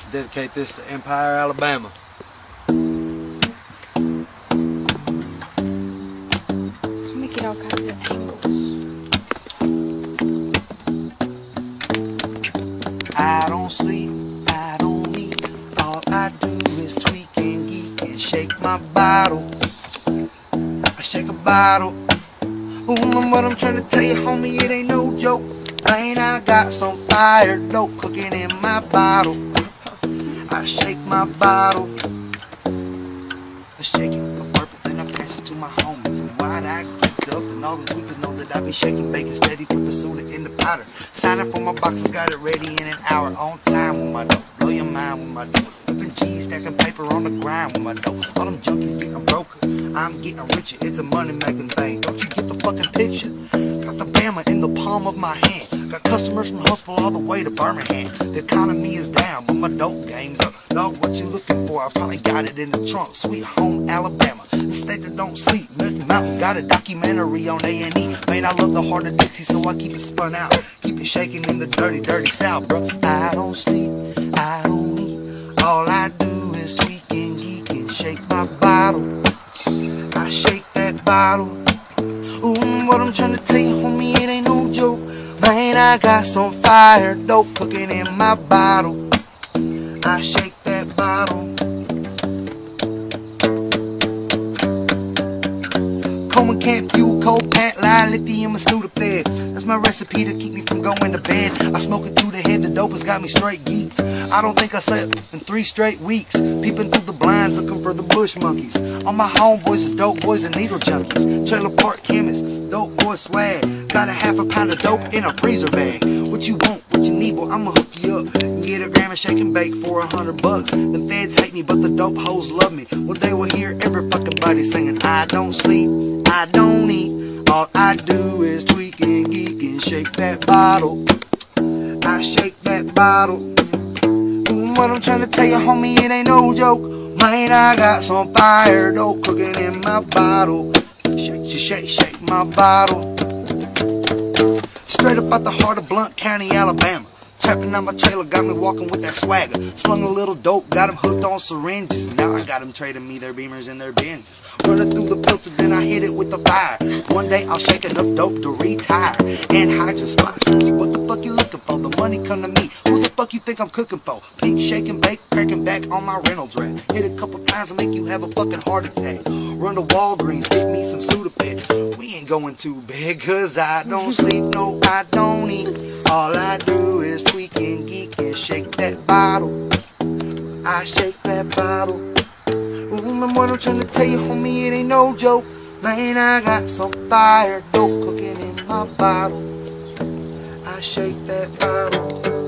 Dedicate this to Empire, Alabama. Make it all kinds of angles. I don't sleep, I don't eat. All I do is tweak and geek and shake my bottle. I shake a bottle. Ooh, what I'm trying to tell you, homie, it ain't no joke. Man, I got some fire dope cooking in my bottle. I shake my bottle. I shake it, I burp it, then I pass it to my homies. And why'd I get up? And all the tweakers know that I be shaking, baking steady, put the soda in the powder. Signing for my boxes, got it ready in an hour. On time with my dope, blow your mind with my dope. Whipping G's, stacking paper on the grind with my dope. All them junkies getting broker, I'm getting richer. It's a money making thing, don't you get the fucking picture? Got the Bama in the palm of my hand. Got customers from Huntsville all the way to Birmingham. The economy is down, but my dope game's up. Dog, what you looking for? I probably got it in the trunk. Sweet home Alabama, the state that don't sleep. Myth Mountain got a documentary on A&E. Man, I love the heart of Dixie, so I keep it spun out. Keep it shaking in the dirty, dirty South, bro. I don't sleep, I don't eat. All I do is tweak and geek and shake my bottle. I shake that bottle. Ooh, what I'm trying to tell you, homie, it ain't no joke. Man, I got some fire dope cooking in my bottle. I shake that bottle. Coleman can't fuel, cold pat, lie, lithium, and Sudafed. That's my recipe to keep me from going to bed. I smoke it to the head, the dope has got me straight geeks. I don't think I slept in 3 straight weeks. Peeping through the blinds, looking for the bush monkeys. All my homeboys is dope boys and needle junkies. Trailer park chemists, dope boy swag. Got a half a pound of dope in a freezer bag. What you want, what you need, well, I'ma hook you up. And get a gram of shake and bake for $100. The feds hate me, but the dope hoes love me. Well, they will hear every fucking buddy singing, I don't sleep, I don't eat. All I do is tweak and geek and shake that bottle. I shake that bottle. Ooh, what I'm trying to tell you, homie, it ain't no joke. Man, I got some fire dope cooking in my bottle. Shake, shake, shake my bottle. Straight up out the heart of Blount County, Alabama. Trapping on my trailer, got me walking with that swagger. Slung a little dope, got him hooked on syringes. Now I got him trading me their Beamers and their Benzes. Running through the filter, then I hit it with the fire. One day I'll shake enough dope to retire. And hydro spots. What the fuck you looking for? The money come to me. Who the fuck you think I'm cooking for? Pink shake and bake, cracking back on my Reynolds rack. Hit a couple times and make you have a fucking heart attack. Run to Walgreens, get me some Sudafed. We ain't going too big, cause I don't sleep, no I don't eat. All I do is tweak and geek and shake that bottle. I shake that bottle. Ooh, and what I'm trying to tell you, homie, it ain't no joke. Man, I got some fire dope cooking in my bottle. I shake that bottle.